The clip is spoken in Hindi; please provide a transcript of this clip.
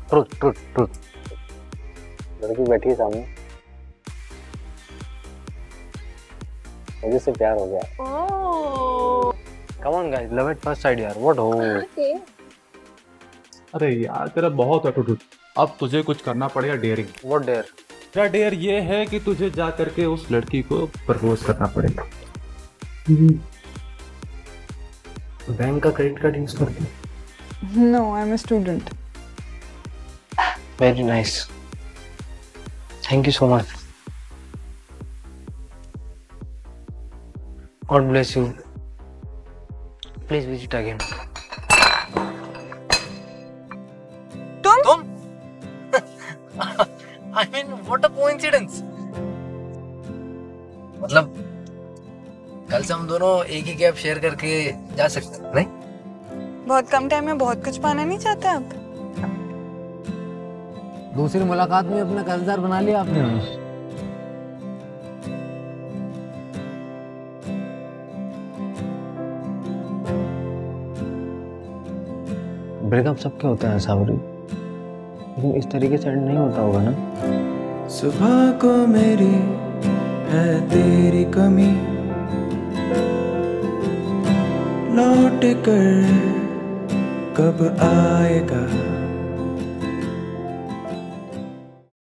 Truth truth truth. लड़की बैठी है सामने, मुझे से प्यार हो गया। Come on guys, love at first sight यार, व्हाट हो। अरे यार तेरा बहुत एटीट्यूड। अब तुझे कुछ करना पड़ेगा, डेयरिंग। What dare? तेरा डेयर ये है कि तुझे जा करके उस लड़की को प्रपोज करना पड़ेगा। बैंक का क्रेडिट कार्ड यूज करते? No, I'm a student. Very nice, thank you so much. God bless you, please visit again. तुम? I mean, what a coincidence. मतलब कल से हम दोनों एक ही कैब शेयर करके जा सकते हैं, नहीं? बहुत कम टाइम में बहुत कुछ पाना नहीं चाहते आप? दूसरी मुलाकात में अपना कर्जदार बना लिया आपने। ब्रेकअप सबके होता है सावरी, लेकिन इस तरीके से नहीं होता होगा ना। सुबह को मेरी है तेरी कमी, लौट कर कब आएगा